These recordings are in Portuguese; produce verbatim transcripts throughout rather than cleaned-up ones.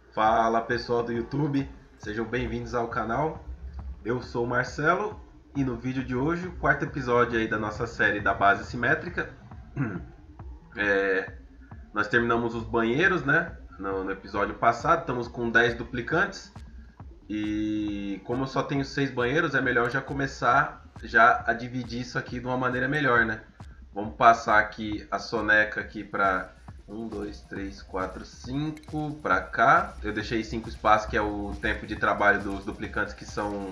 Fala pessoal do YouTube, sejam bem-vindos ao canal. Eu sou o Marcelo e no vídeo de hoje, o quarto episódio aí da nossa série da base simétrica. É, nós terminamos os banheiros, né? No, no episódio passado, estamos com dez duplicantes. E como eu só tenho seis banheiros, é melhor já começar já a dividir isso aqui de uma maneira melhor, né? Vamos passar aqui a soneca aqui para um, dois, três, quatro, cinco para cá. Eu deixei cinco espaços, que é o tempo de trabalho dos duplicantes, que são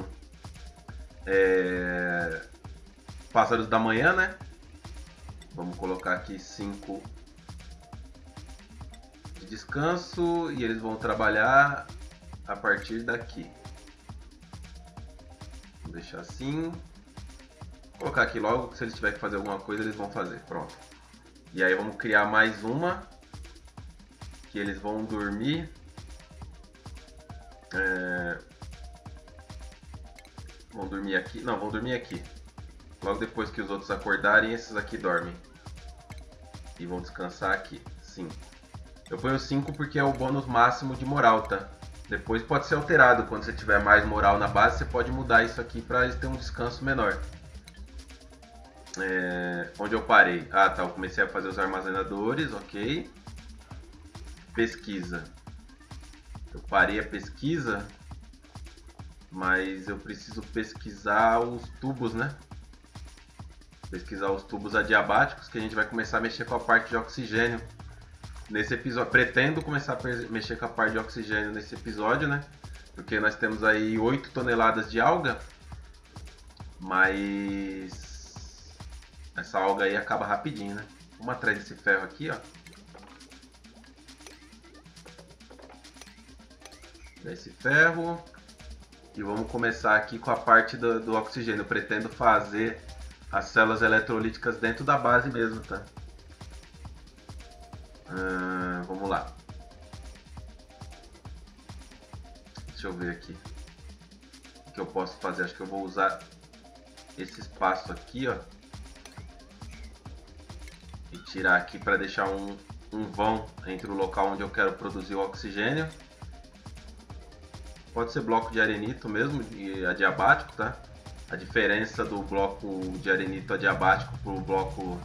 é, pássaros da manhã, né? Vamos colocar aqui cinco de descanso e eles vão trabalhar a partir daqui. Vou deixar assim. Vou colocar aqui logo, que se eles tiverem que fazer alguma coisa, eles vão fazer. Pronto. E aí vamos criar mais uma, que eles vão dormir. É... Vão dormir aqui. Não, vão dormir aqui. Logo depois que os outros acordarem, esses aqui dormem. E vão descansar aqui. cinco. Eu ponho cinco porque é o bônus máximo de moral, tá? Depois pode ser alterado. Quando você tiver mais moral na base, você pode mudar isso aqui para eles terem um descanso menor. É, onde eu parei? Ah, tá. Eu comecei a fazer os armazenadores, ok. Pesquisa. Eu parei a pesquisa, mas eu preciso pesquisar os tubos, né? Pesquisar os tubos adiabáticos, que a gente vai começar a mexer com a parte de oxigênio nesse episódio. Pretendo começar a mexer com a parte de oxigênio nesse episódio, né? Porque nós temos aí oito toneladas de alga, mas essa alga aí acaba rapidinho, né? Vamos atrás desse ferro aqui, ó. Esse ferro. E vamos começar aqui com a parte do, do oxigênio. Eu pretendo fazer as células eletrolíticas dentro da base mesmo, tá? Hum, vamos lá. Deixa eu ver aqui o que eu posso fazer. Acho que eu vou usar esse espaço aqui, ó, e tirar aqui para deixar um, um vão entre o local onde eu quero produzir o oxigênio. Pode ser bloco de arenito mesmo, de adiabático, tá? A diferença do bloco de arenito adiabático para o bloco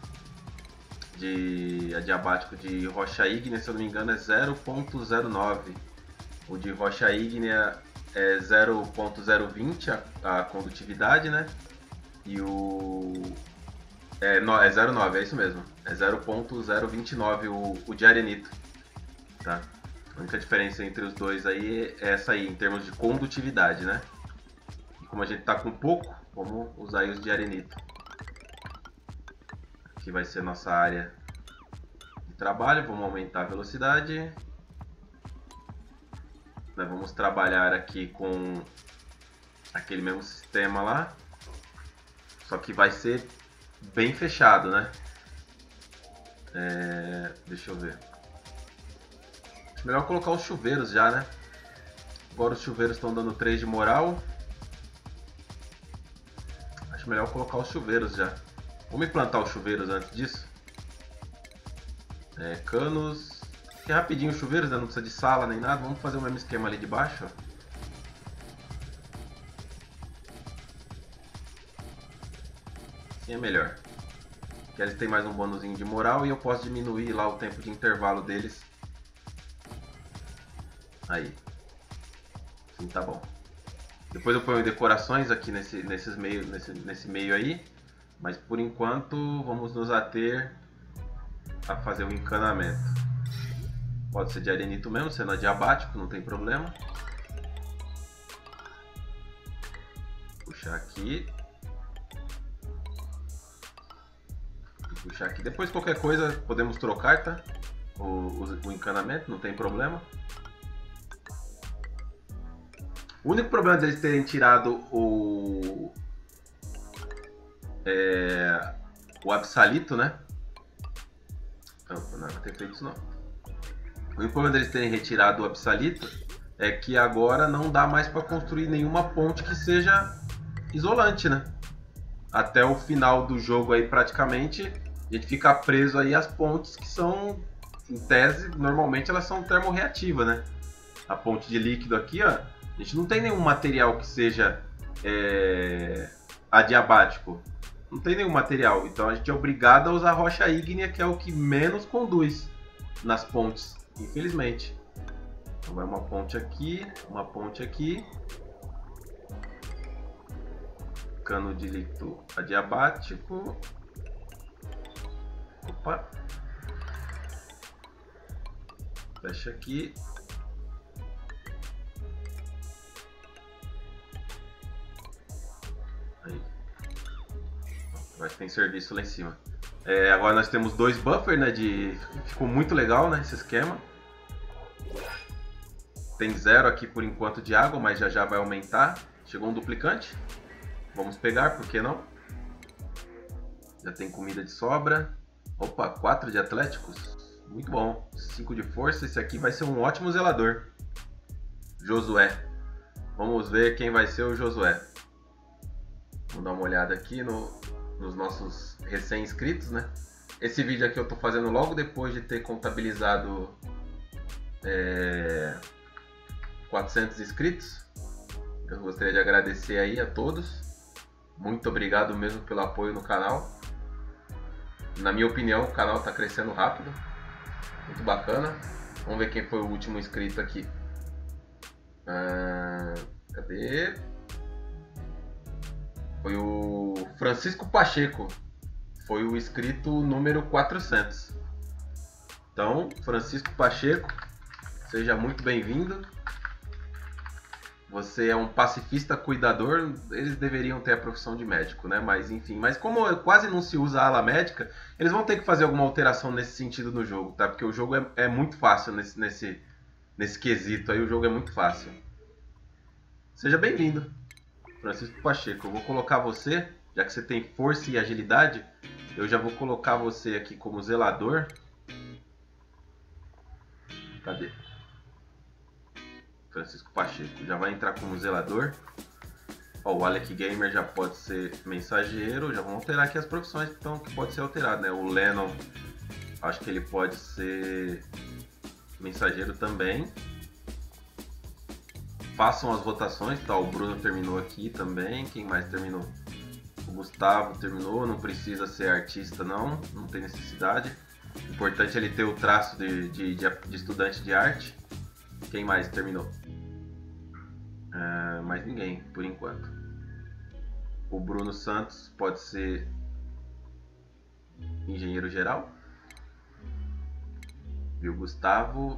de adiabático de rocha ígnea, se eu não me engano, é zero ponto zero nove. O de rocha ígnea é zero ponto zero vinte a, a condutividade, né? E o é, no, é zero ponto nove, é isso mesmo. É zero ponto zero vinte e nove o, o de arenito, tá? A única diferença entre os dois aí é essa aí, em termos de condutividade, né? E como a gente tá com pouco, vamos usar aí os de arenito. Aqui vai ser nossa área de trabalho. Vamos aumentar a velocidade. Nós vamos trabalhar aqui com aquele mesmo sistema lá. Só que vai ser bem fechado, né? É... Deixa eu ver. Acho melhor colocar os chuveiros já, né? Agora os chuveiros estão dando três de moral. Acho melhor colocar os chuveiros já. Vamos implantar os chuveiros antes disso. É, canos. Aqui é rapidinho os chuveiros, né? Não precisa de sala nem nada. Vamos fazer o mesmo esquema ali de baixo, ó. Assim é melhor. Porque eles têm mais um bônusinho de moral e eu posso diminuir lá o tempo de intervalo deles. Aí. Assim tá bom. Depois eu ponho decorações aqui nesse, nesses meio, nesse, nesse meio aí. Mas por enquanto vamos nos ater a fazer o encanamento. Pode ser de arenito mesmo, sendo adiabático, não tem problema. Puxar aqui. Puxar aqui. Depois qualquer coisa podemos trocar, tá? O, o, o encanamento, não tem problema. O único problema deles terem tirado o é, o absalito, né? Não, não vai ter feito isso não. O único problema deles terem retirado o absalito é que agora não dá mais para construir nenhuma ponte que seja isolante, né? Até o final do jogo aí praticamente a gente fica preso aí às pontes que são, em tese, normalmente elas são termorreativas, né? a ponte de líquido aqui, ó, a gente não tem nenhum material que seja é, adiabático. Não tem nenhum material. Então a gente é obrigado a usar rocha ígnea, que é o que menos conduz nas pontes, infelizmente. Então vai uma ponte aqui, uma ponte aqui. Cano de líquido adiabático. Opa. Fecha aqui. Aí. Vai que tem serviço lá em cima. É, agora nós temos dois buffers, né? De... Ficou muito legal, né? Esse esquema. Tem zero aqui por enquanto de água, mas já já vai aumentar. Chegou um duplicante. Vamos pegar, por que não? Já tem comida de sobra. Opa, quatro de atléticos. Muito bom. cinco de força. Esse aqui vai ser um ótimo zelador. Josué. Vamos ver quem vai ser o Josué. Vamos dar uma olhada aqui no, nos nossos recém-inscritos, né? Esse vídeo aqui eu tô fazendo logo depois de ter contabilizado é, quatrocentos inscritos. Eu gostaria de agradecer aí a todos. Muito obrigado mesmo pelo apoio no canal. Na minha opinião, o canal está crescendo rápido. Muito bacana. Vamos ver quem foi o último inscrito aqui. Ah, cadê? Foi o Francisco Pacheco. Foi o inscrito número quatrocentos. Então, Francisco Pacheco, seja muito bem-vindo. Você é um pacifista cuidador, eles deveriam ter a profissão de médico, né? Mas enfim, mas como quase não se usa a ala médica, eles vão ter que fazer alguma alteração nesse sentido no jogo, tá? Porque o jogo é, é muito fácil nesse, nesse, nesse quesito aí, o jogo é muito fácil. Seja bem-vindo, Francisco Pacheco. Eu vou colocar você, já que você tem força e agilidade, eu já vou colocar você aqui como zelador. Cadê? Francisco Pacheco já vai entrar como zelador. Ó, o Alec Gamer já pode ser mensageiro. Já vamos alterar aqui as profissões então, que pode ser alterado, né? O Lennon, acho que ele pode ser mensageiro também. Façam as votações, tá? O Bruno terminou aqui também. Quem mais terminou? O Gustavo terminou. Não precisa ser artista não, não tem necessidade. O importante é ele ter o traço de, de, de, de estudante de arte. Quem mais terminou? Uh, mais ninguém, por enquanto. O Bruno Santos pode ser engenheiro geral. E o Gustavo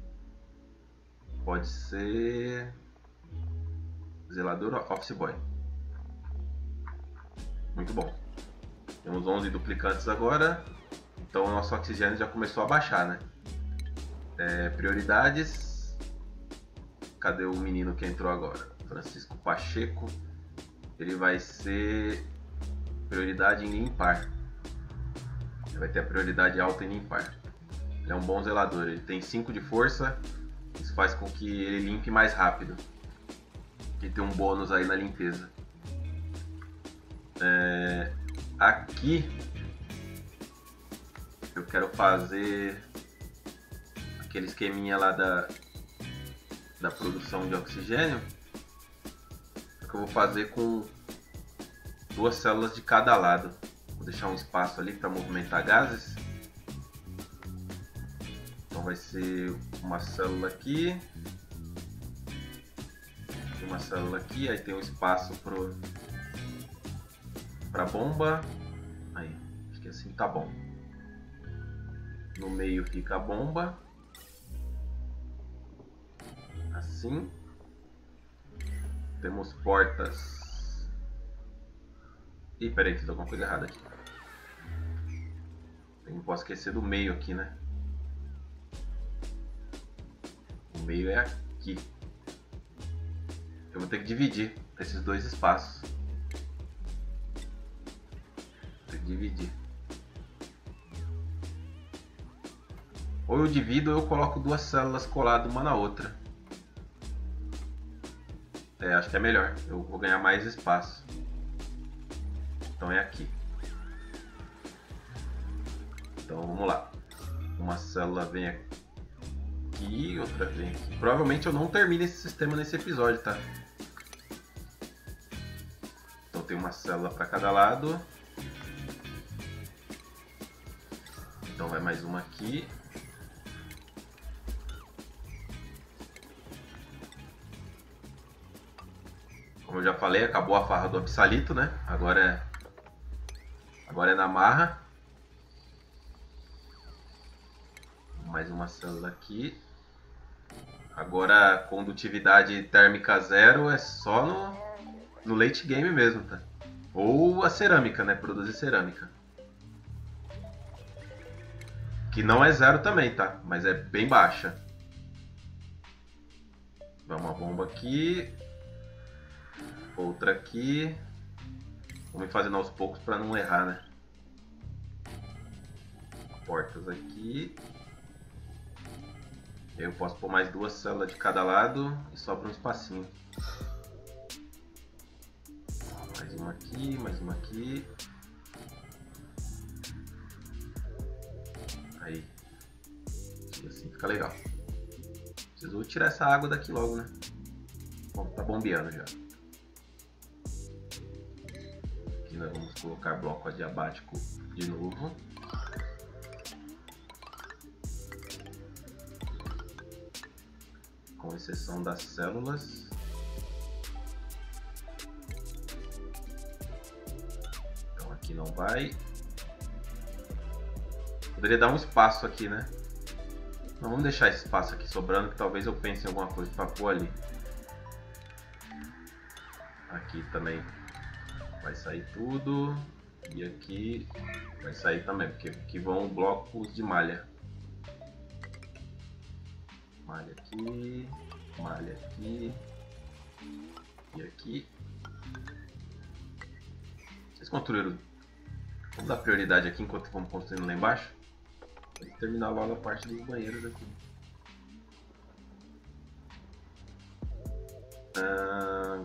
pode ser zelador office boy. Muito bom. Temos onze duplicantes agora. Então o nosso oxigênio já começou a baixar, né? É, prioridades. Cadê o menino que entrou agora? Francisco Pacheco. Ele vai ser prioridade em limpar. Ele vai ter a prioridade alta em limpar. Ele é um bom zelador. Ele tem cinco de força. Isso faz com que ele limpe mais rápido. Ele tem um bônus aí na limpeza. É... Aqui eu quero fazer aquele esqueminha lá da da produção de oxigênio, que eu vou fazer com duas células de cada lado. Vou deixar um espaço ali para movimentar gases. Então vai ser uma célula aqui, uma célula aqui, aí tem um espaço pro para bomba. Aí, acho que assim tá bom. No meio fica a bomba. Assim. Temos portas. Ih, peraí, fiz alguma coisa errada aqui. Eu não posso esquecer do meio aqui, né? O meio é aqui. Eu vou ter que dividir esses dois espaços. Vou ter que dividir. Ou eu divido ou eu coloco duas células coladas uma na outra. É, acho que é melhor. Eu vou ganhar mais espaço. Então é aqui. Então vamos lá. Uma célula vem aqui aqui, outra vem aqui. Provavelmente eu não termino esse sistema nesse episódio, tá? Então tem uma célula para cada lado. Então vai mais uma aqui. Como eu já falei, acabou a farra do absalito, né? Agora é, agora é na marra. Mais uma célula aqui. Agora condutividade térmica zero é só no, no late game mesmo, tá? Ou a cerâmica, né? Produzir cerâmica. Que não é zero também, tá? Mas é bem baixa. Dá uma bomba aqui. Outra aqui. Vamos ir fazendo aos poucos para não errar, né? Portas aqui. Eu posso pôr mais duas células de cada lado e sobra um espacinho. Mais uma aqui, mais uma aqui. Aí. E assim fica legal. Preciso tirar essa água daqui logo, né? Bom, tá bombeando já. Aqui nós vamos colocar bloco adiabático de novo. Com exceção das células. Então aqui não vai. Poderia dar um espaço aqui, né? Não, vamos deixar esse espaço aqui sobrando, que talvez eu pense em alguma coisa para pôr ali. Aqui também vai sair tudo. E aqui vai sair também, porque aqui vão blocos de malha. Malha aqui, malha aqui e aqui. Vocês construíram? Vamos dar prioridade aqui enquanto vamos construindo lá embaixo. Vamos terminar logo a parte dos banheiros aqui. Ah,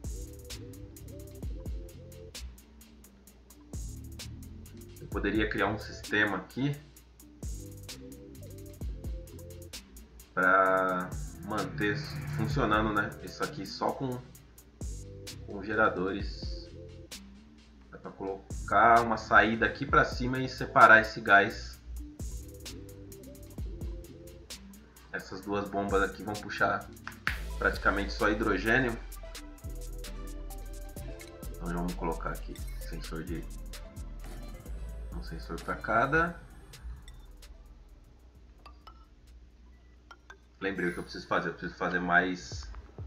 eu poderia criar um sistema aqui para manter funcionando, né? Isso aqui só com, com geradores. Dá para colocar uma saída aqui para cima e separar esse gás. Essas duas bombas aqui vão puxar praticamente só hidrogênio. Então vamos colocar aqui sensor de um sensor para cada. Lembrei o que eu preciso fazer. Eu preciso fazer mais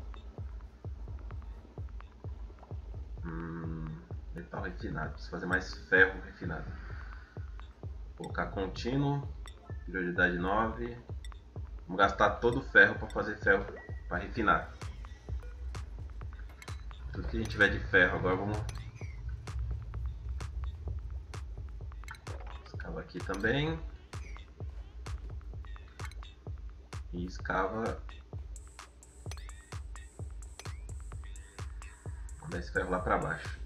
hum, metal refinado. Preciso fazer mais ferro refinado. Vou colocar contínuo, prioridade nove. Vamos gastar todo o ferro para fazer ferro para refinar. Tudo que a gente tiver de ferro agora vamos escavar aqui também. E escava. Vou dar esse ferro lá para baixo.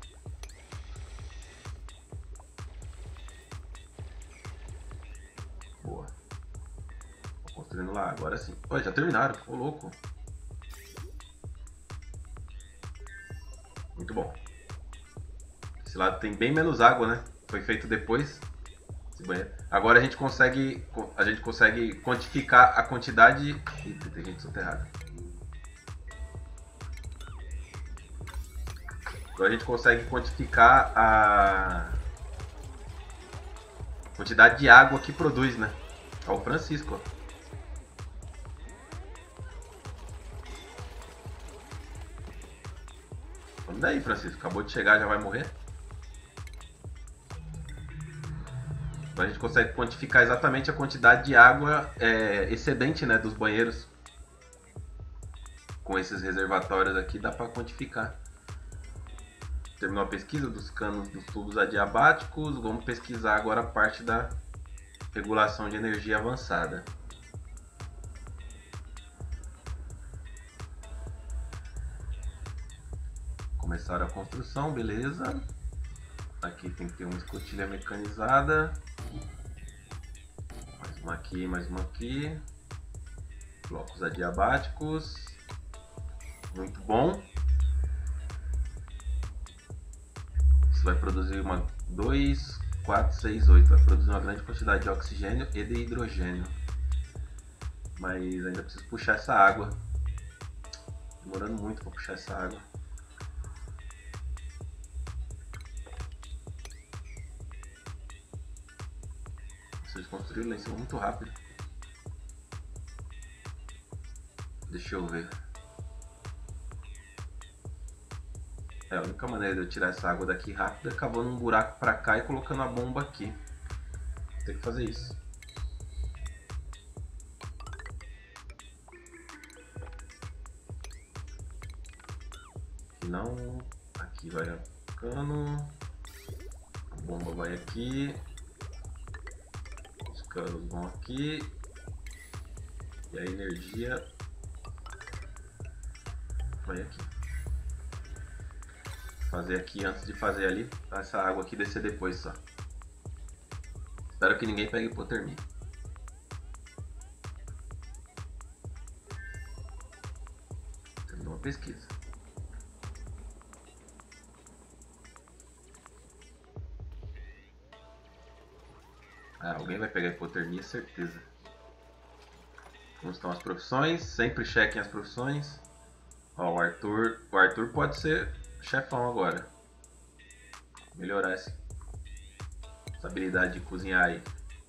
Boa. Vou construindo lá, agora sim. Oi, já terminaram, ficou louco. Muito bom. Esse lado tem bem menos água, né? Foi feito depois. Agora a gente consegue a gente consegue quantificar a quantidade. Eita, tem gente soterrada. Agora a gente consegue quantificar a quantidade de água que produz, né? Ó, o Francisco. Ó. Vamos daí, Francisco. Acabou de chegar, já vai morrer. A gente consegue quantificar exatamente a quantidade de água é, excedente, né, dos banheiros. Com esses reservatórios aqui dá para quantificar. Terminou a pesquisa dos canos dos tubos adiabáticos. Vamos pesquisar agora a parte da regulação de energia avançada. Começaram a construção, beleza. Aqui tem que ter uma escotilha mecanizada. Mais uma aqui, mais uma aqui. Blocos adiabáticos. Muito bom. Isso vai produzir uma dois, quatro, seis, oito. Vai produzir uma grande quantidade de oxigênio e de hidrogênio. Mas ainda preciso puxar essa água. Demorando muito para puxar essa água. Vocês construíram lá em cima muito rápido. Deixa eu ver. É, a única maneira de eu tirar essa água daqui rápido é cavando um buraco pra cá e colocando a bomba aqui. Vou ter que fazer isso. Aqui não. Aqui vai o cano. A bomba vai aqui. Os canos vão aqui. E a energia vai aqui. Fazer aqui antes de fazer ali, para essa água aqui descer depois só. Espero que ninguém pegue hipotermia. Terminou a pesquisa. Ah, alguém vai pegar hipotermia, certeza. Como estão as profissões? Sempre chequem as profissões. Ó, o Arthur, o Arthur pode ser chefão agora. Melhorar essa, essa habilidade de cozinhar aí.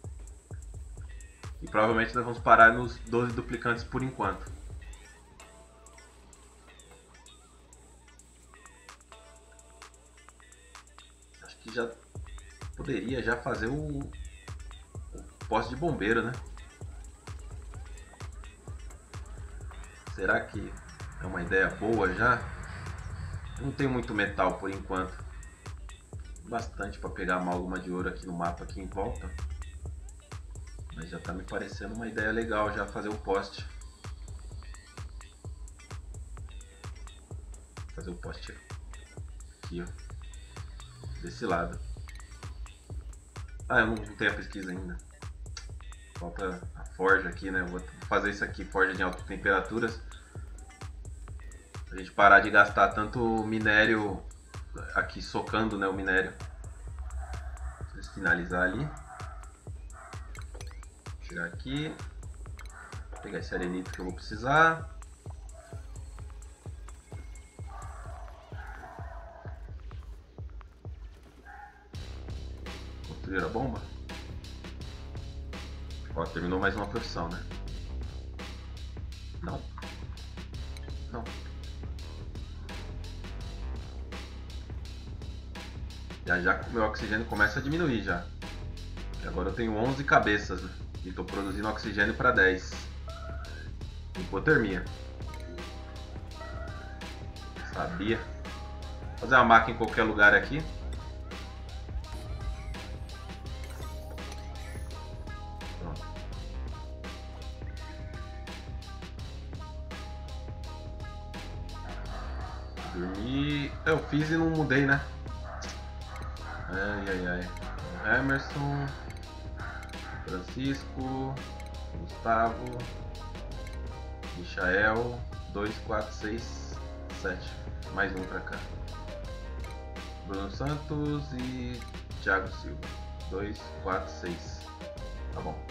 E provavelmente nós vamos parar nos doze duplicantes por enquanto. Acho que já poderia já fazer o, o posto de bombeiro, né? Será que é uma ideia boa já? Não tem muito metal por enquanto. Bastante para pegar a amálgama de ouro aqui no mapa aqui em volta. Mas já tá me parecendo uma ideia legal já fazer o poste. Fazer o poste aqui, ó. Desse lado. Ah, eu não tenho a pesquisa ainda. Falta a forja aqui, né? Eu vou fazer isso aqui, forja de altas temperaturas. A gente parar de gastar tanto minério aqui socando, né, o minério. Deixa eu finalizar ali. Chegar aqui. Pegar esse arenito que eu vou precisar. Construir a bomba. Ó, terminou mais uma profissão, né? Não. Não. Já já o meu oxigênio começa a diminuir já. E agora eu tenho onze cabeças, né? E estou produzindo oxigênio para dez. Hipotermia. Sabia. Vou fazer uma máquina em qualquer lugar aqui. Pronto. Dormir. Eu fiz e não mudei, né? Ai, ai, ai. Emerson, Francisco, Gustavo, Michael, dois, quatro, seis, sete. Mais um pra cá. Bruno Santos e Thiago Silva. dois, quatro, seis. Tá bom.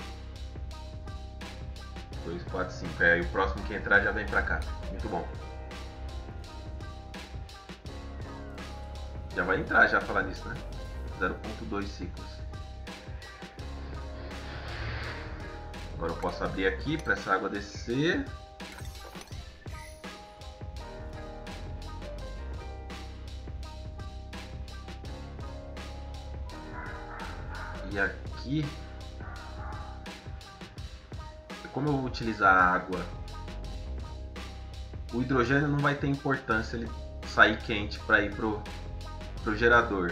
dois, quatro, cinco. É, e o próximo que entrar já vem pra cá. Muito bom. Já vai entrar já falar nisso, né? zero ponto dois ciclos. Agora eu posso abrir aqui para essa água descer. E aqui, como eu vou utilizar a água, o hidrogênio não vai ter importância ele sair quente para ir pro, pro gerador.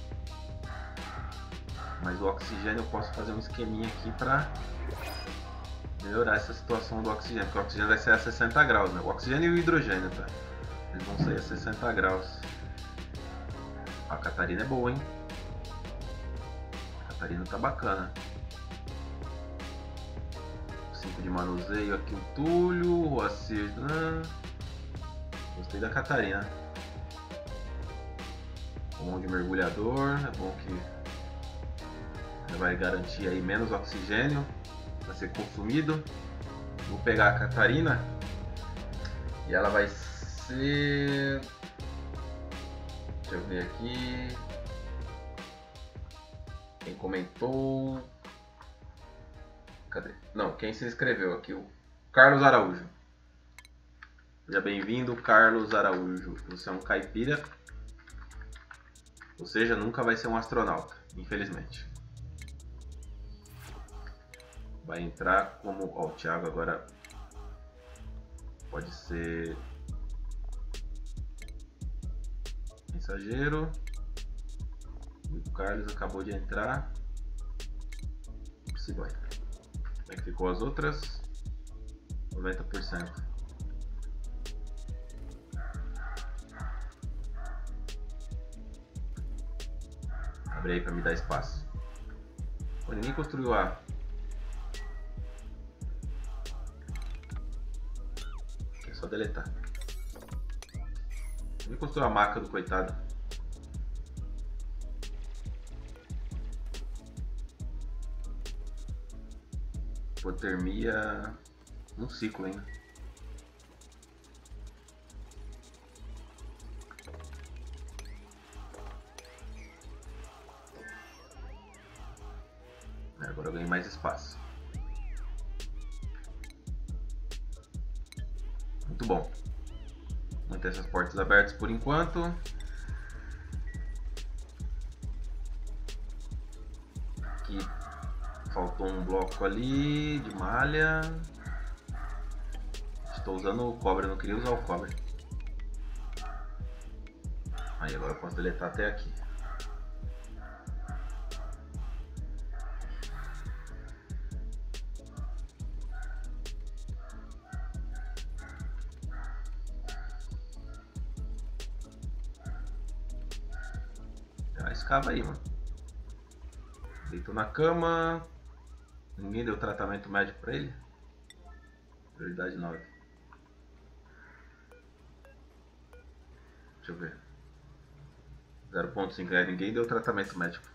Mas o oxigênio eu posso fazer um esqueminha aqui para melhorar essa situação do oxigênio, porque o oxigênio vai ser a sessenta graus, né? O oxigênio e o hidrogênio, tá? Eles vão sair a sessenta graus. A Catarina é boa, hein? A Catarina tá bacana. cinco de manuseio aqui o Túlio, o Acir. Né? Gostei da Catarina. Um de mergulhador, é bom que já vai garantir aí menos oxigênio para ser consumido. Vou pegar a Catarina e ela vai ser... Deixa eu ver aqui. Quem comentou? Cadê? Não, quem se inscreveu aqui? O Carlos Araújo. Seja bem-vindo, Carlos Araújo. Você é um caipira. Ou seja, nunca vai ser um astronauta, infelizmente. Vai entrar como... Ó, o Thiago agora pode ser mensageiro. O Carlos acabou de entrar. Se vai. Como é que ficou as outras? noventa por cento. Abre aí para me dar espaço. Pô, ninguém construiu a... É só deletar. Ninguém construiu a maca do coitado. Hipotermia... Um ciclo ainda. Agora eu ganhei mais espaço. Muito bom. Manter essas portas abertas por enquanto. Aqui faltou um bloco ali de malha. Estou usando o cobre, eu não queria usar o cobre. Aí agora eu posso deletar até aqui. Já escava aí, mano. Deitou na cama. Ninguém deu tratamento médico pra ele. Prioridade nove. Deixa eu ver. zero ponto cinco. É, ninguém deu tratamento médico.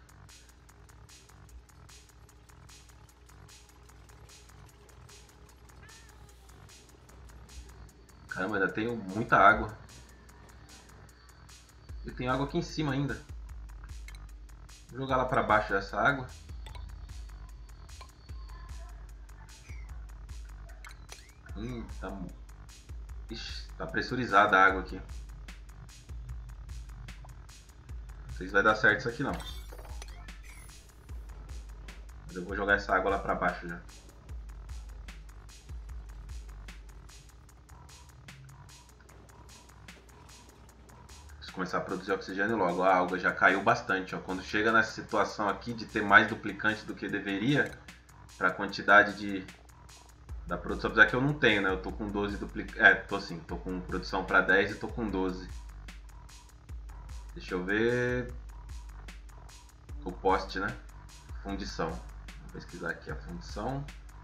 Caramba, ainda tenho muita água. E tem água aqui em cima ainda. Vou jogar lá pra baixo essa água. Hum, tá... Ixi, tá pressurizada a água aqui. Não sei se vai dar certo isso aqui não. Mas eu vou jogar essa água lá pra baixo já. Preciso começar a produzir oxigênio logo. A água já caiu bastante, ó. Quando chega nessa situação aqui de ter mais duplicante do que deveria, pra quantidade de... da produção, apesar que eu não tenho, né? Eu tô com doze duplicantes. É, tô sim, tô com produção pra dez e tô com doze. Deixa eu ver. O poste, né? Fundição. Vou pesquisar aqui a fundição.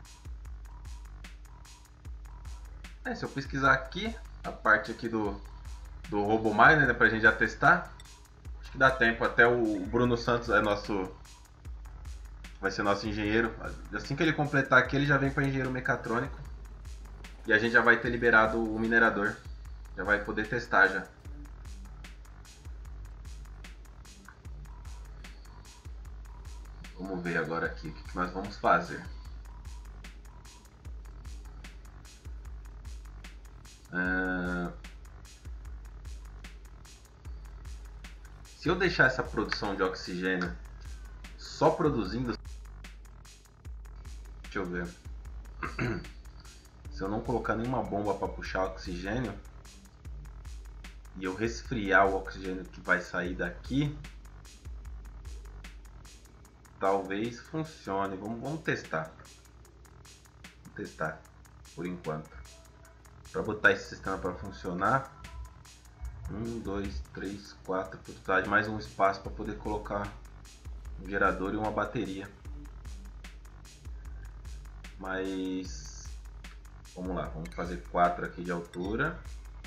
É, se eu pesquisar aqui, a parte aqui do, do RoboMiner, né? Pra gente já testar. Acho que dá tempo. Até o Bruno Santos é nosso... vai ser nosso engenheiro. Assim que ele completar aqui, ele já vem para engenheiro mecatrônico. E a gente já vai ter liberado o minerador. Já vai poder testar já. Vamos ver agora aqui o que nós vamos fazer. Uh... Se eu deixar essa produção de oxigênio só produzindo... Deixa eu ver. Se eu não colocar nenhuma bomba para puxar oxigênio e eu resfriar o oxigênio que vai sair daqui, talvez funcione. Vamos, vamos testar. Vamos testar por enquanto. Para botar esse sistema para funcionar, um, dois, três, quatro, precisar de mais um espaço para poder colocar um gerador e uma bateria. Mas Vamos lá, vamos fazer quatro aqui de altura.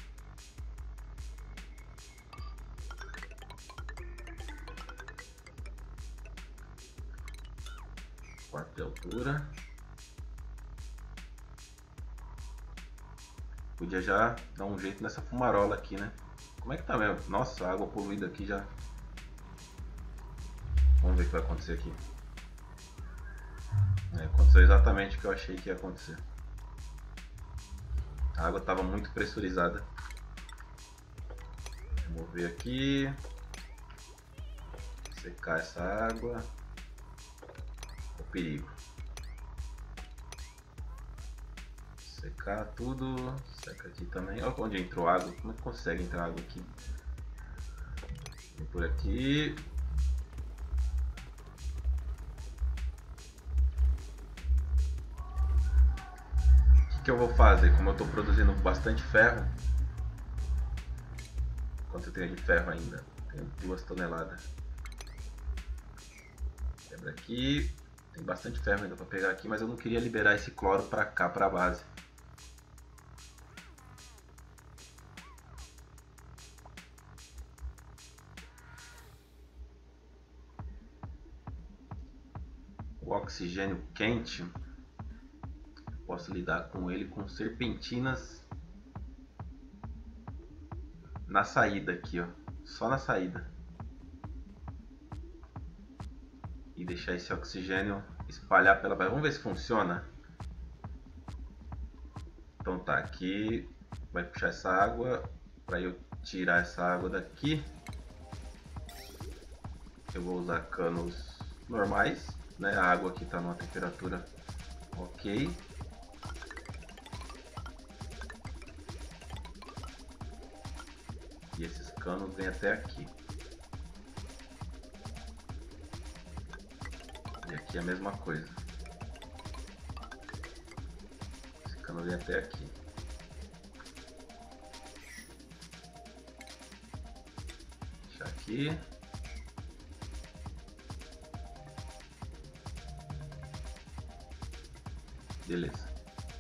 quatro de altura. Podia já dar um jeito nessa fumarola aqui, né? Como é que tá mesmo? Nossa, a água poluída aqui já. Vamos ver o que vai acontecer aqui. É, aconteceu exatamente o que eu achei que ia acontecer. A água estava muito pressurizada. Remover aqui. Secar essa água. O perigo. Secar tudo. Seca aqui também. Olha onde entrou água. Como é que consegue entrar água aqui? Vem por aqui. O que eu vou fazer? Como eu estou produzindo bastante ferro. Quanto eu tenho de ferro ainda? Tenho duas toneladas. Quebra aqui. Tem bastante ferro ainda para pegar aqui, mas eu não queria liberar esse cloro para cá, para a base. O oxigênio quente, posso lidar com ele com serpentinas na saída aqui, ó, só na saída. E deixar esse oxigênio espalhar pela base. Vamos ver se funciona. Então tá, aqui vai puxar essa água. Para eu tirar essa água daqui, eu vou usar canos normais, né? A água aqui está numa temperatura ok. E esses canos vêm até aqui. E aqui é a mesma coisa. Esse cano vem até aqui. Deixar aqui. Beleza.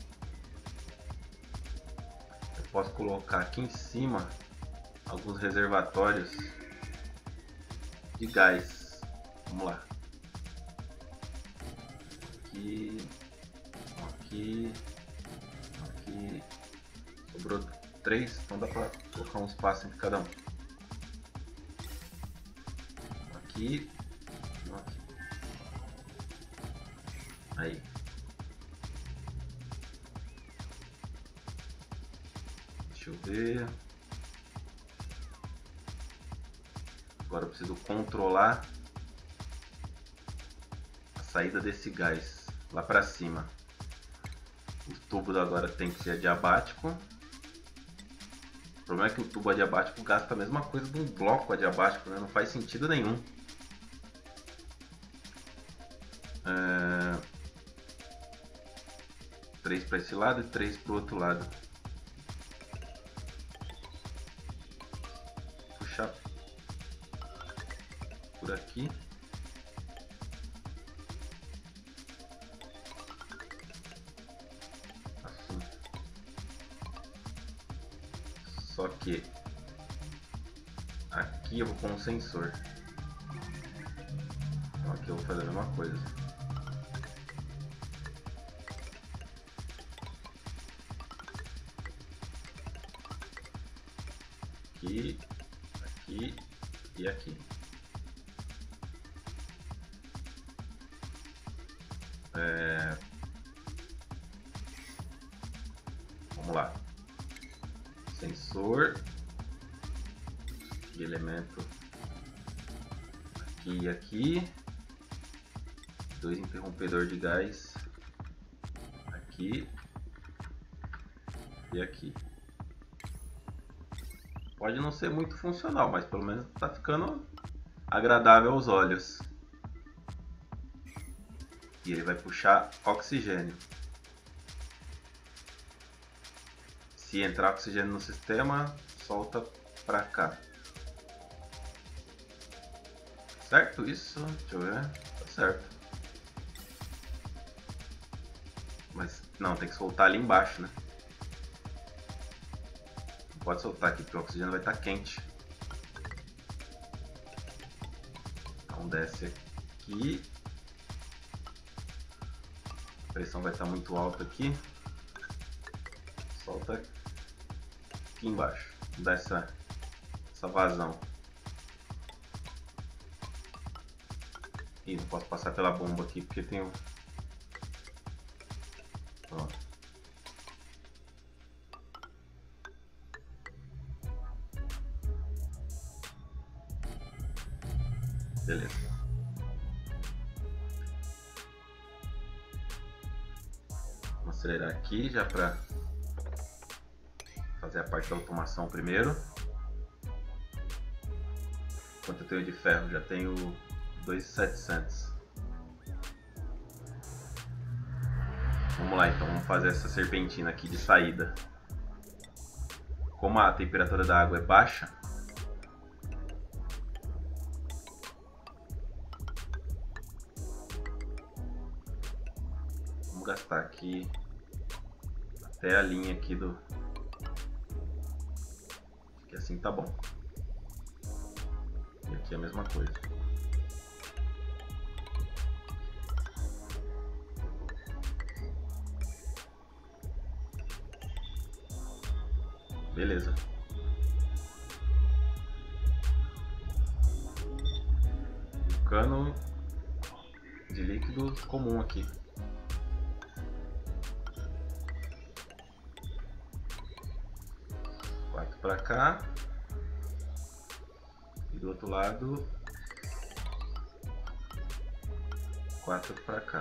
Eu posso colocar aqui em cima alguns reservatórios de gás. Vamos lá. Aqui, aqui, aqui. Sobrou três, então dá para colocar um espaço entre cada um. Aqui, aqui. Aí. Deixa eu ver. Agora eu preciso controlar a saída desse gás lá para cima. O tubo agora tem que ser adiabático. O problema é que o tubo adiabático gasta a mesma coisa de um bloco adiabático, né? Não faz sentido nenhum. É... Três para esse lado e três para o outro lado. Puxar por aqui. Assim. Só que aqui eu vou pôr um sensor. Então aqui eu vou fazer a mesma coisa. Aqui, aqui e aqui. É... Vamos lá. Sensor de elemento aqui e aqui. Dois interrompedor de gás aqui e aqui. Pode não ser muito funcional, mas pelo menos está ficando agradável aos olhos. E ele vai puxar oxigênio. Se entrar oxigênio no sistema, solta para cá. Certo isso? Deixa eu ver. Tá certo. Mas Não, tem que soltar ali embaixo, né? Não pode soltar aqui porque o oxigênio vai estar quente. Então desce aqui. A pressão vai estar muito alta aqui. Solta aqui embaixo. Dá essa, essa vazão. Ih, não posso passar pela bomba aqui porque tem um... Ó. Beleza. Vamos acelerar aqui já para fazer a parte da automação primeiro. Quanto eu tenho de ferro? Já tenho dois mil e setecentos. Vamos lá então, vamos fazer essa serpentina aqui de saída. Como a temperatura da água é baixa, vamos gastar aqui até a linha aqui do... Acho que assim tá bom. E aqui é a mesma coisa. Beleza. Cano de líquido comum aqui. Quatro para cá. E do outro lado, quatro para cá.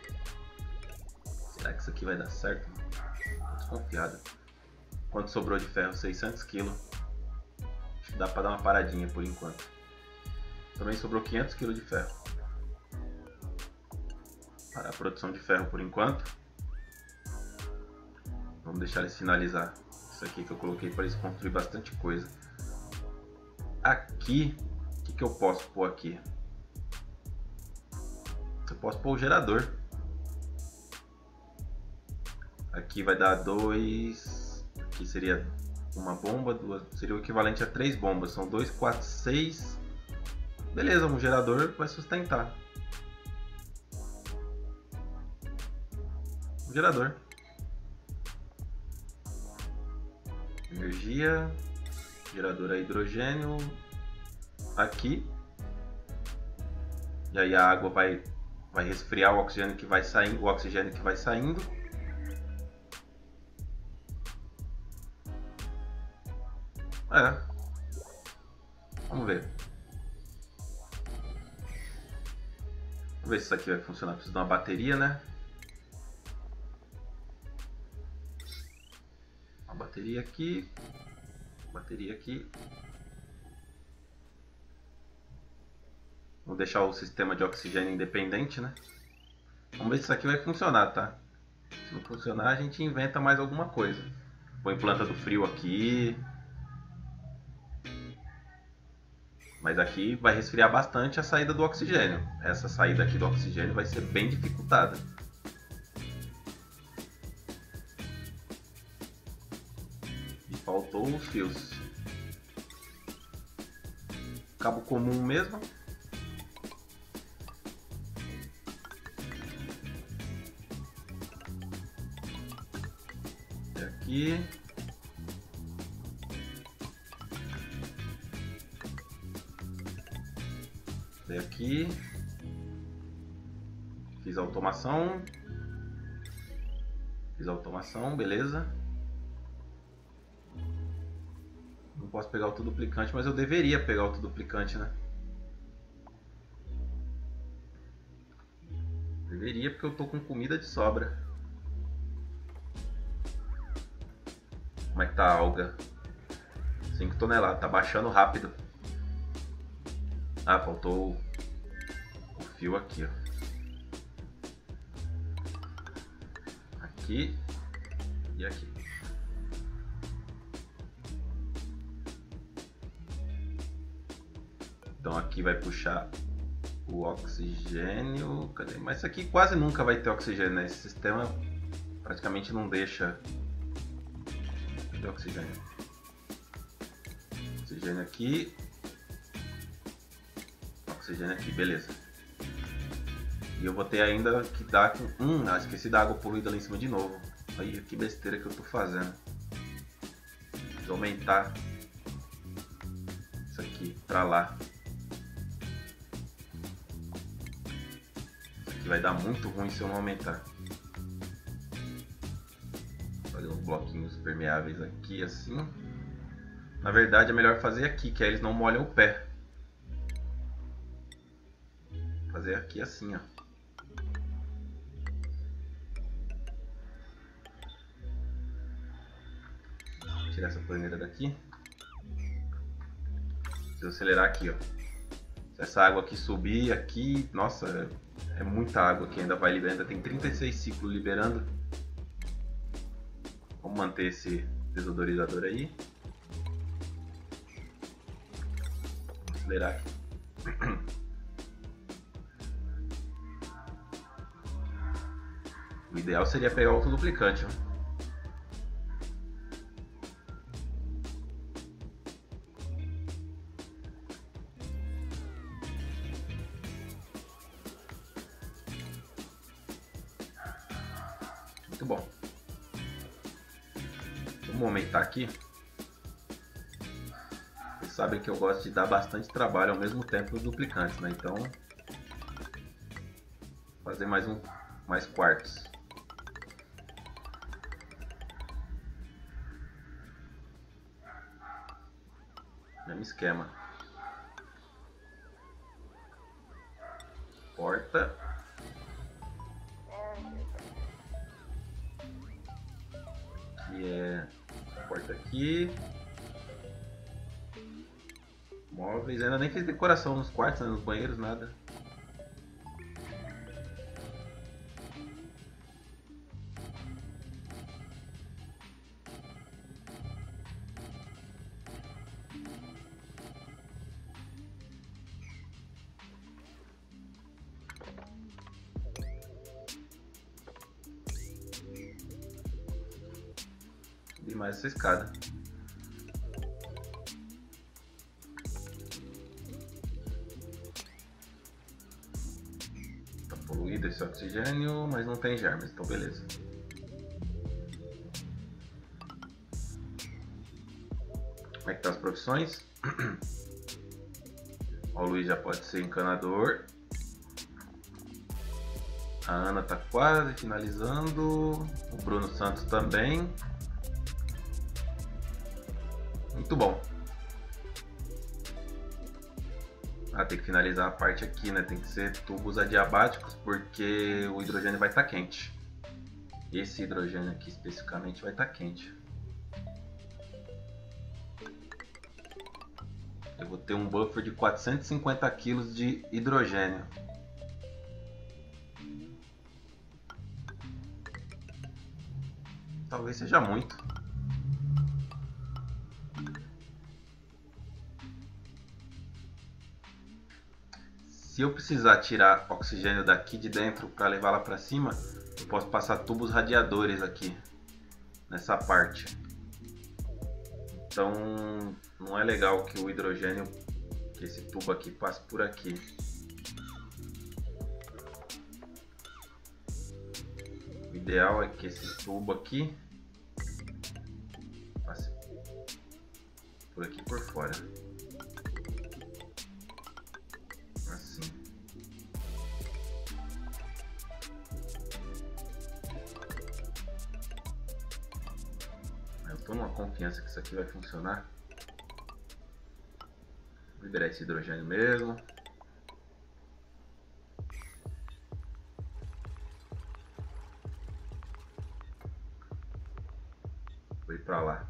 Será que isso aqui vai dar certo? Tô desconfiado. Quanto sobrou de ferro? seiscentos quilos. Acho que dá para dar uma paradinha por enquanto. Também sobrou quinhentos quilos de ferro. Para a produção de ferro por enquanto. Vamos deixar eles finalizar isso aqui que eu coloquei para eles construir bastante coisa. Aqui, o que, que eu posso pôr aqui? Eu posso pôr o gerador. Aqui vai dar dois... Aqui seria uma bomba, duas, seria o equivalente a três bombas. São dois, quatro, seis. Beleza, um gerador vai sustentar. Um gerador. Energia. Gerador a hidrogênio. Aqui. E aí a água vai, vai resfriar o oxigênio que vai saindo. O oxigênio que vai saindo. É. Vamos ver. Vamos ver se isso aqui vai funcionar. Preciso de uma bateria, né? Uma bateria aqui. Bateria aqui. Vou deixar o sistema de oxigênio independente, né? Vamos ver se isso aqui vai funcionar, tá? Se não funcionar, a gente inventa mais alguma coisa. Põe planta do frio aqui. Mas aqui vai resfriar bastante a saída do oxigênio. Essa saída aqui do oxigênio vai ser bem dificultada. E faltou os fios. Cabo comum mesmo. E aqui. Daí aqui, fiz a automação, fiz a automação, beleza. Não posso pegar o autoduplicante, mas eu deveria pegar o autoduplicante, né? Deveria, porque eu tô com comida de sobra. Como é que tá a alga? cinco toneladas, tá baixando rápido. Ah, faltou o fio aqui, ó. Aqui e aqui. Então aqui vai puxar o oxigênio. Cadê? Mas isso aqui quase nunca vai ter oxigênio, né? Esse sistema praticamente não deixa. Cadê o oxigênio? Oxigênio aqui. Oxigênio aqui, beleza. E eu vou ter ainda que dar com... Hum, ah, esqueci da água poluída lá em cima de novo. Aí, que besteira que eu tô fazendo. Vou aumentar isso aqui pra lá. Isso aqui vai dar muito ruim se eu não aumentar. Vou fazer uns bloquinhos permeáveis aqui assim. Na verdade é melhor fazer aqui, que aí eles não molham o pé. Vou fazer aqui assim, ó. Tirar essa torneira daqui. Preciso acelerar aqui, ó. Se essa água aqui subir aqui, nossa, é muita água que ainda vai liberando. Ainda tem trinta e seis ciclos liberando. Vamos manter esse desodorizador aí. Vou acelerar aqui. O ideal seria pegar outro duplicante, ó. Muito bom. Vamos aumentar aqui. Vocês sabem que eu gosto de dar bastante trabalho ao mesmo tempo nos duplicantes, né? Então, fazer mais um, mais quartos. Mesmo esquema. Porta. Aqui é porta aqui. Móveis. Ainda nem fiz decoração nos quartos, né? Nos banheiros, nada. E mais essa escada. Tá poluído esse oxigênio, mas não tem germes, então beleza. Como é que tá as profissões? Ó, o Luiz já pode ser encanador. A Ana tá quase finalizando. O Bruno Santos também. Muito bom. Ah, tem que finalizar a parte aqui, né? Tem que ser tubos adiabáticos porque o hidrogênio vai estar quente. Esse hidrogênio aqui especificamente vai estar quente. Eu vou ter um buffer de quatrocentos e cinquenta quilos de hidrogênio. Talvez seja muito. Se eu precisar tirar oxigênio daqui de dentro para levar lá para cima, eu posso passar tubos radiadores aqui nessa parte. Então não é legal que o hidrogênio, que esse tubo aqui passe por aqui. O ideal é que esse tubo aqui passe por aqui por fora. Assim. Eu tô numa confiança que isso aqui vai funcionar. Vou liberar esse hidrogênio mesmo. Vou ir pra lá.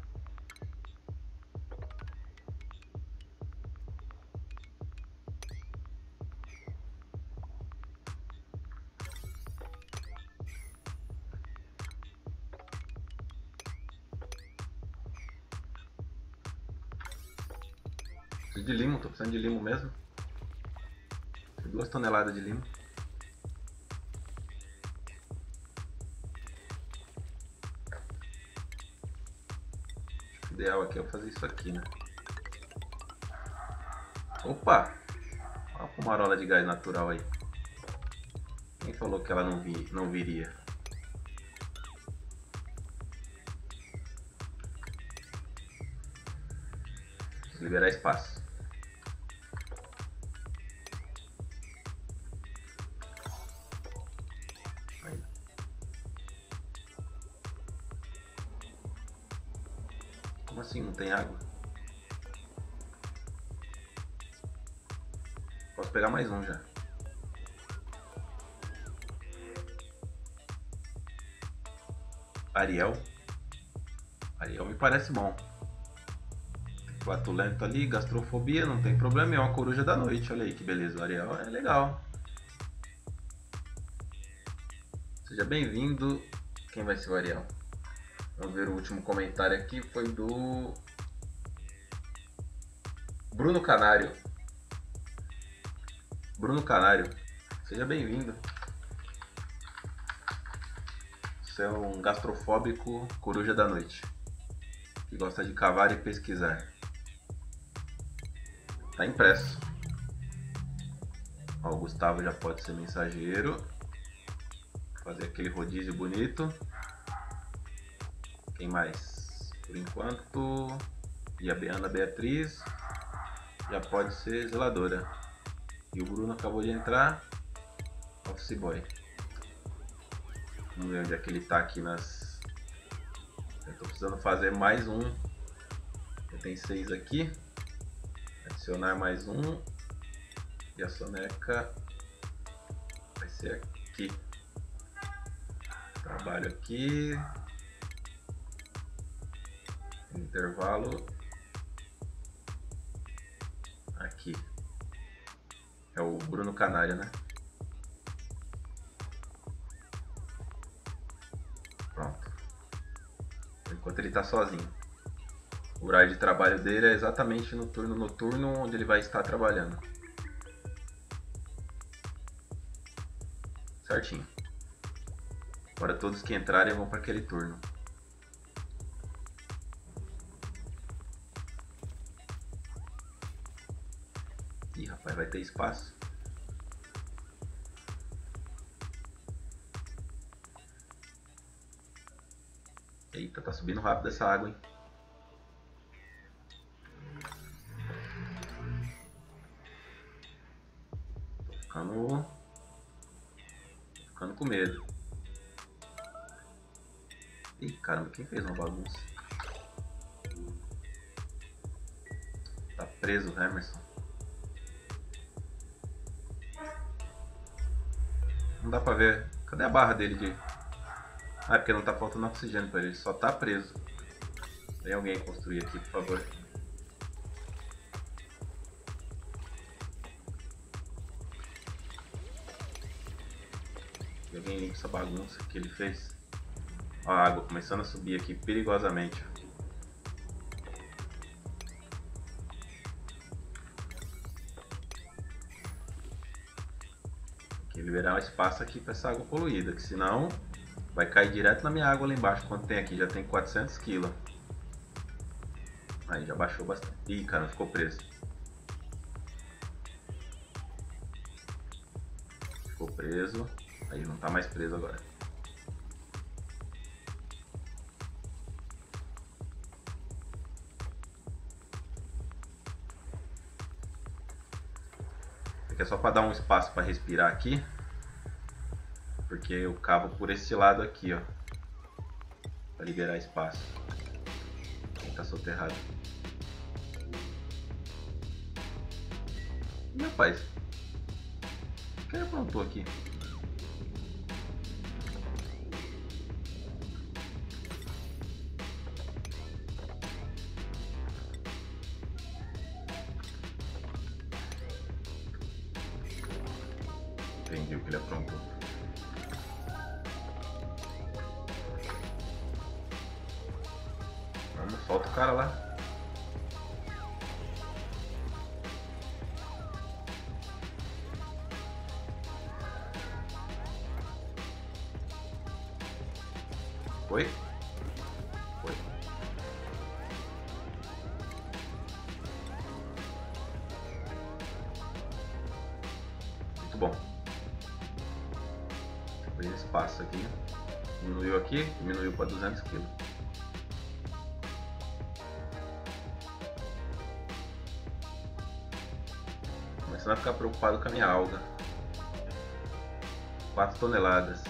Preciso de limo, tô precisando de limo mesmo. Duas toneladas de limo. ideal aqui é eu fazer isso aqui, né? Opa! Olha a fumarola de gás natural aí. Quem falou que ela não, vi, não viria? Vou liberar espaço. Aí. Como assim não tem água? Posso pegar mais um já. Ariel. Ariel me parece bom. Flatulento ali, gastrofobia, não tem problema. É uma coruja da noite, olha aí que beleza. O Ariel é legal. Seja bem-vindo. Quem vai ser o Ariel? Vamos ver o último comentário aqui. Foi do Bruno Canário. Bruno Canário, seja bem-vindo. Você é um gastrofóbico coruja da noite, que gosta de cavar e pesquisar. Tá impresso. Ó, o Gustavo já pode ser mensageiro. Fazer aquele rodízio bonito. Quem mais? Por enquanto, e a Ana Beatriz já pode ser zeladora. E o Bruno acabou de entrar, office boy. Vamos ver onde é que ele tá aqui nas... Eu tô precisando fazer mais um. Eu tenho seis aqui. Adicionar mais um. E a soneca vai ser aqui. Trabalho aqui. Intervalo. Aqui. É o Bruno Canário, né? Pronto. Enquanto ele está sozinho. O horário de trabalho dele é exatamente no turno noturno, onde ele vai estar trabalhando. Certinho. Agora todos que entrarem vão para aquele turno. Ih, rapaz, vai ter espaço. Eita, tá subindo rápido essa água, hein? Tô ficando... Tô ficando com medo. Ih, caramba, quem fez uma bagunça? Tá preso o Emerson. Não dá pra ver. Cadê a barra dele de... Ah, é porque não tá faltando oxigênio pra ele. Ele só tá preso. Vem alguém construir aqui, por favor. E alguém limpa essa bagunça que ele fez. Ó, a água começando a subir aqui perigosamente. Tem que liberar um espaço aqui pra essa água poluída, que senão vai cair direto na minha água lá embaixo. Quanto tem aqui? Já tem quatrocentos quilos. Aí já baixou bastante. Ih, cara, ficou preso. Ficou preso. Aí não tá mais preso agora. Aqui é só para dar um espaço para respirar aqui. Porque eu cavo por esse lado aqui, ó. Para liberar espaço. Quem tá soterrado. Ih, rapaz. Quem aprontou aqui? Entendi o que ele aprontou. Vamos, solta o cara lá. Foi? Foi. bom. Abrir espaço aqui. Diminuiu aqui, diminuiu para duzentos quilos. Começando a ficar preocupado com a minha alga. quatro toneladas.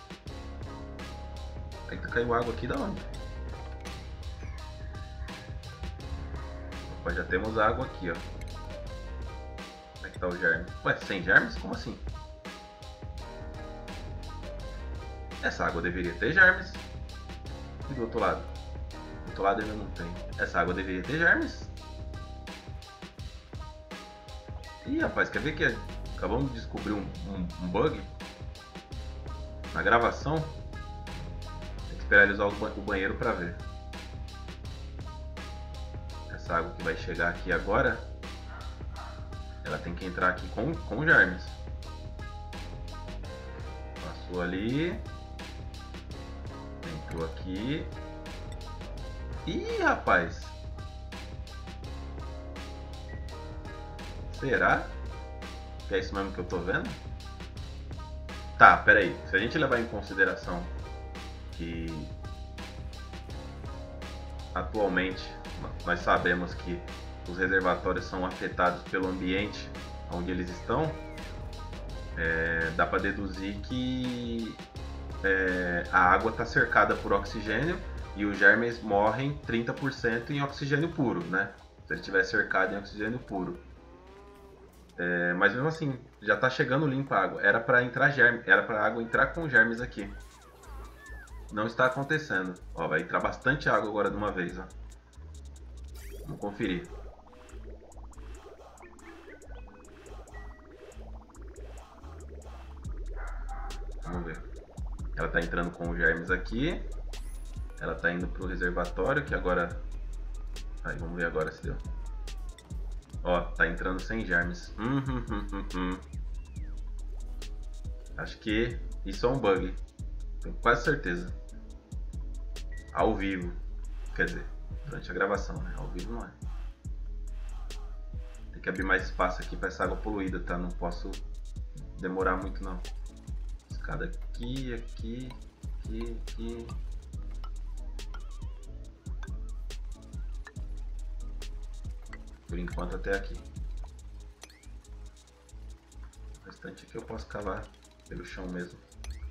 Aí tá caindo água aqui da onde? Opa, já temos água aqui, ó. Como é que tá o germe? Ué, sem germes? Como assim? Essa água deveria ter germes. E do outro lado? Do outro lado ainda não tem. Essa água deveria ter germes. Ih, rapaz, quer ver que acabamos de descobrir um, um, um bug na gravação? Tem que esperar ele usar o banheiro pra ver. Essa água que vai chegar aqui agora, ela tem que entrar aqui com, com germes. Passou ali. Entrou aqui. Ih, rapaz. Será que é isso mesmo que eu tô vendo? Tá, pera aí. Se a gente levar em consideração que atualmente nós sabemos que os reservatórios são afetados pelo ambiente onde eles estão, é, dá para deduzir que é, a água está cercada por oxigênio e os germes morrem trinta por cento em oxigênio puro, né? Se ele estiver cercado em oxigênio puro. É, mas mesmo assim, já está chegando limpa a água. Era para entrar germe, era para a água entrar com germes aqui. Não está acontecendo. Ó, vai entrar bastante água agora de uma vez, ó. Vamos conferir. Vamos ver. Ela está entrando com os germes aqui. Ela está indo para o reservatório, que agora... Aí, vamos ver agora se deu. Ó, tá entrando sem germes. Hum, hum, hum, hum, hum. Acho que isso é um bug. Tenho quase certeza. Ao vivo. Quer dizer, durante a gravação, né? Ao vivo não é. Tem que abrir mais espaço aqui para essa água poluída, tá? Não posso demorar muito, não. Escada aqui, aqui, aqui, aqui. Por enquanto até aqui. O restante aqui eu posso cavar pelo chão mesmo.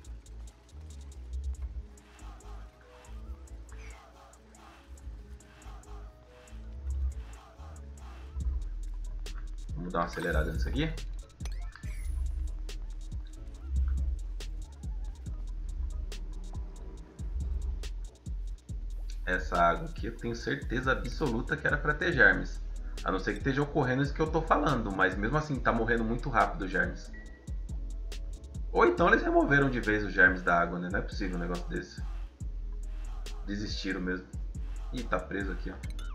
Vamos dar uma acelerada nisso aqui. Essa água aqui eu tenho certeza absoluta que era para ter germes. A não ser que esteja ocorrendo isso que eu tô falando, mas mesmo assim tá morrendo muito rápido os germes. Ou então eles removeram de vez os germes da água, né? Não é possível um negócio desse. Desistiram mesmo. Ih, tá preso aqui, ó.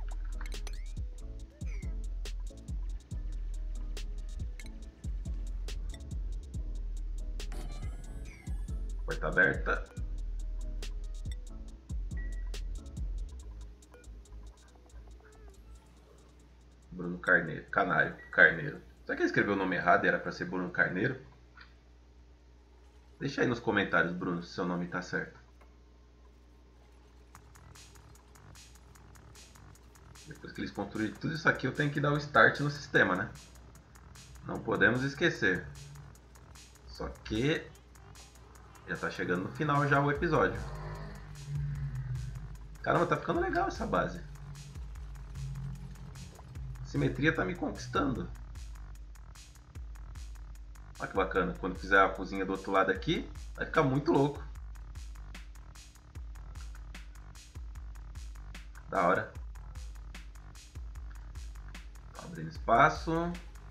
Porta aberta. Bruno Carneiro. Canário. Carneiro. Será que ele escreveu o nome errado e era pra ser Bruno Carneiro? Deixa aí nos comentários, Bruno, se seu nome tá certo. Depois que eles construírem tudo isso aqui, eu tenho que dar o start no sistema, né? Não podemos esquecer. Só que já tá chegando no final já o episódio. Caramba, tá ficando legal essa base. A simetria tá me conquistando. Olha que bacana. Quando fizer a cozinha do outro lado aqui, vai ficar muito louco. Da hora. Abrindo espaço.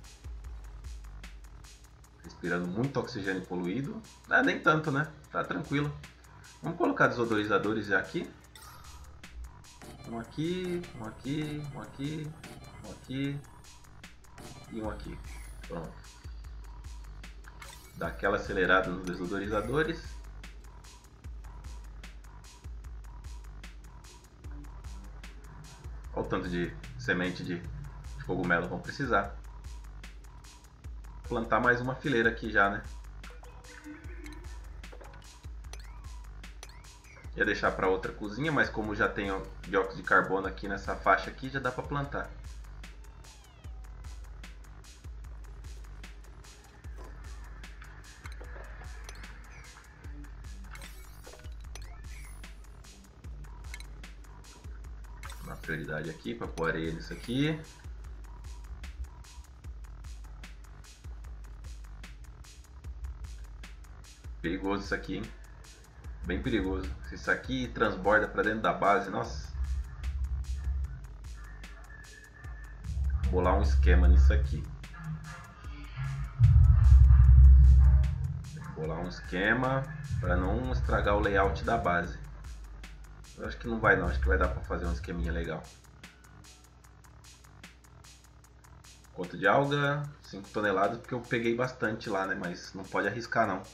Respirando muito oxigênio poluído. Ah, nem tanto, né? Tá tranquilo. Vamos colocar desodorizadores já aqui. Um aqui, um aqui, um aqui, um aqui e um aqui. Pronto. Dá aquela acelerada nos desodorizadores. Olha o tanto de semente de, de cogumelo vão precisar. plantar mais uma fileira aqui já, né? Ia deixar para outra cozinha, mas como já tem dióxido de carbono aqui nessa faixa aqui, já dá para plantar. Uma prioridade aqui para pôr areia nisso aqui. Perigoso isso aqui, hein? Bem perigoso. Se isso aqui transborda para dentro da base, nossa. Vou bolar um esquema nisso aqui. Vou bolar um esquema para não estragar o layout da base. Eu acho que não vai não, acho que vai dar para fazer um esqueminha legal. Quanto de alga? cinco toneladas, porque eu peguei bastante lá, né? Mas não pode arriscar não.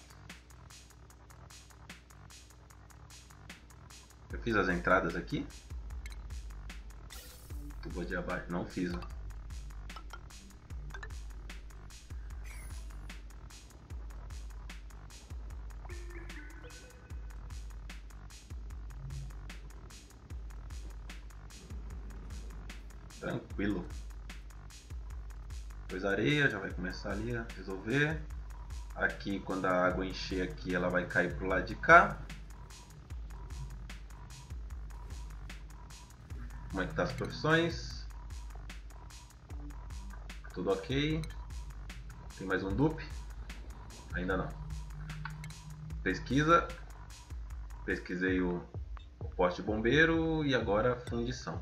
Eu fiz as entradas aqui. Tubo de abaixo, não fiz. Ó. Tranquilo. Depois a areia já vai começar ali a resolver. Aqui quando a água encher aqui, ela vai cair pro lado de cá. Como é que tá as profissões? Tudo ok. Tem mais um dupe? Ainda não. Pesquisa. Pesquisei o, o poste de bombeiro e agora a fundição.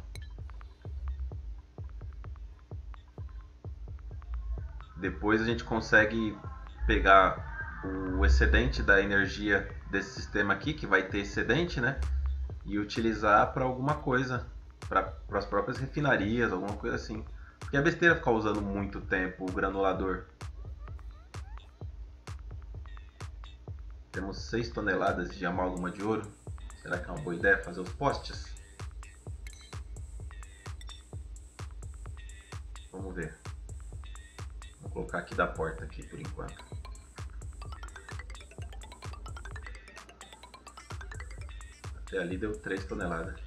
Depois a gente consegue pegar o excedente da energia desse sistema aqui, que vai ter excedente, né? E utilizar para alguma coisa, para as próprias refinarias, alguma coisa assim. Porque é besteira ficar usando muito tempo o granulador. Temos seis toneladas de amálgama de ouro. Será que é uma boa ideia fazer os postes? Vamos ver. Vou colocar aqui da porta aqui por enquanto. Até ali deu três toneladas.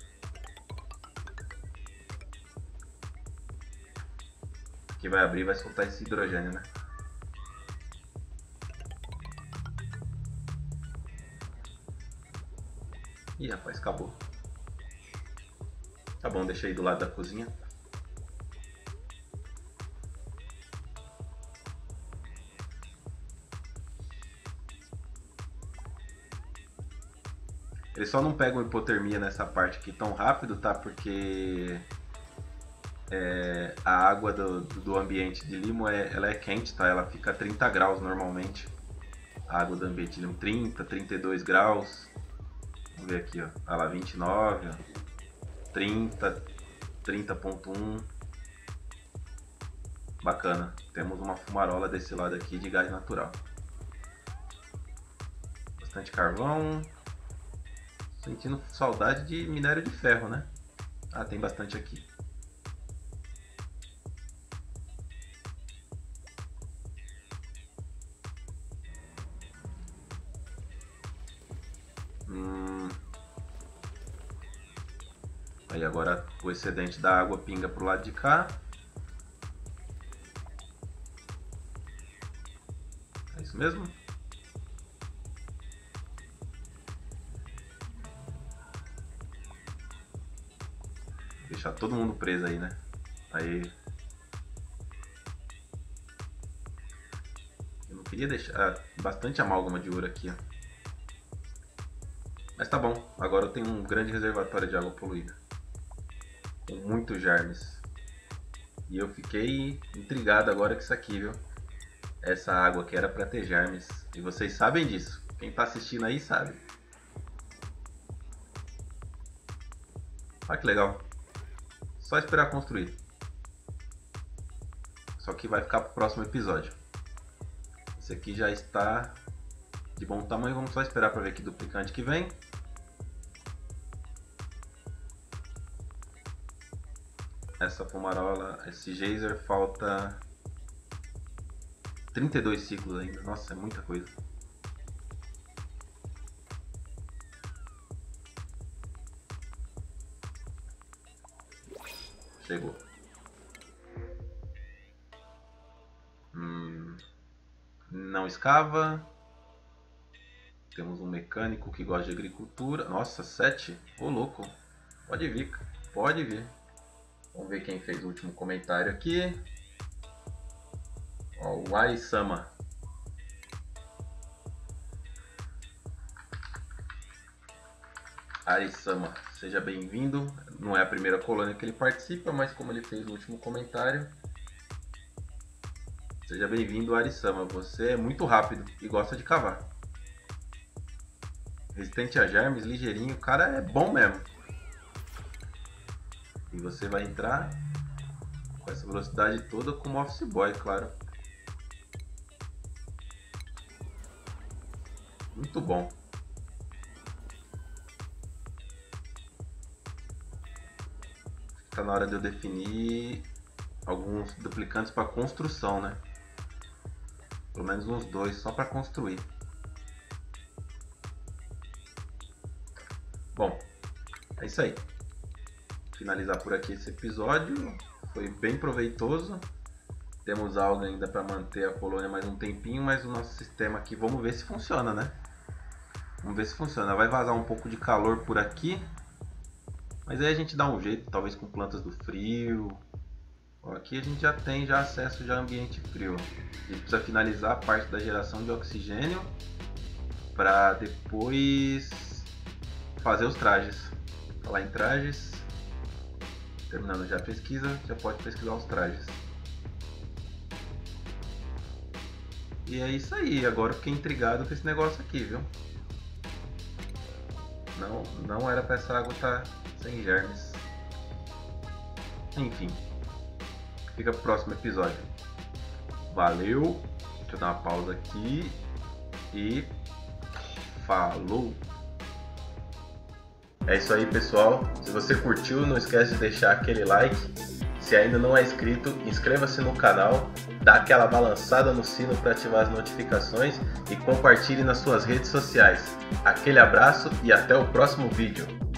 Aqui vai abrir e vai soltar esse hidrogênio, né? Ih, rapaz, acabou. Tá bom, deixei do lado da cozinha. Ele só não pega hipotermia nessa parte aqui tão rápido, tá? Porque é, a água do, do ambiente de limo é, ela é quente, tá? Ela fica a trinta graus normalmente. A água do ambiente de limo, trinta, trinta e dois graus. Vamos ver aqui, ó. Olha lá, vinte e nove, ó. trinta, trinta ponto um. Bacana. Temos uma fumarola desse lado aqui de gás natural. Bastante carvão. Sentindo saudade de minério de ferro, né? Ah, tem bastante aqui. Hum. Aí agora o excedente da água pinga pro lado de cá. É isso mesmo? Deixar todo mundo preso aí, né? Aí. Eu não queria deixar. Ah, bastante amálgama de ouro aqui, ó. Mas tá bom. Agora eu tenho um grande reservatório de água poluída. Com muitos germes. E eu fiquei intrigado agora com isso aqui, viu? Essa água que era pra ter germes. E vocês sabem disso. Quem tá assistindo aí sabe. Olha que legal. Só esperar construir. Só que vai ficar pro próximo episódio. Esse aqui já está de bom tamanho. Vamos só esperar para ver que duplicante que vem. Essa fumarola, esse geyser falta trinta e dois ciclos ainda. Nossa, é muita coisa. Chegou. Hum, não escava. Temos um mecânico que gosta de agricultura. Nossa, sete? Ô, louco. Pode vir, pode vir. Vamos ver quem fez o último comentário aqui. Ó, o Aisama. Aisama, seja bem-vindo. Não é a primeira colônia que ele participa, mas como ele fez o último comentário, seja bem-vindo, Arisama. Você é muito rápido e gosta de cavar. Resistente a germes, ligeirinho, o cara é bom mesmo. E você vai entrar com essa velocidade toda como office boy, claro. Muito bom. Está na hora de eu definir alguns duplicantes para construção, né? Pelo menos uns dois só para construir. Bom, é isso aí. Vou finalizar por aqui esse episódio. Foi bem proveitoso. Temos algo ainda para manter a colônia mais um tempinho, mas o nosso sistema aqui, vamos ver se funciona, né? Vamos ver se funciona. Vai vazar um pouco de calor por aqui, mas aí a gente dá um jeito, talvez com plantas do frio. Ó, aqui a gente já tem já acesso já a ambiente frio. A gente precisa finalizar a parte da geração de oxigênio para depois fazer os trajes. Falar em trajes, terminando já a pesquisa, já pode pesquisar os trajes. E é isso aí, agora eu fiquei intrigado com esse negócio aqui, viu? Não, não era para essa água estar sem germes. Enfim, fica pro próximo episódio. Valeu, deixa eu dar uma pausa aqui e falou! É isso aí, pessoal. Se você curtiu, não esquece de deixar aquele like. Se ainda não é inscrito, inscreva-se no canal, dá aquela balançada no sino para ativar as notificações e compartilhe nas suas redes sociais. Aquele abraço e até o próximo vídeo.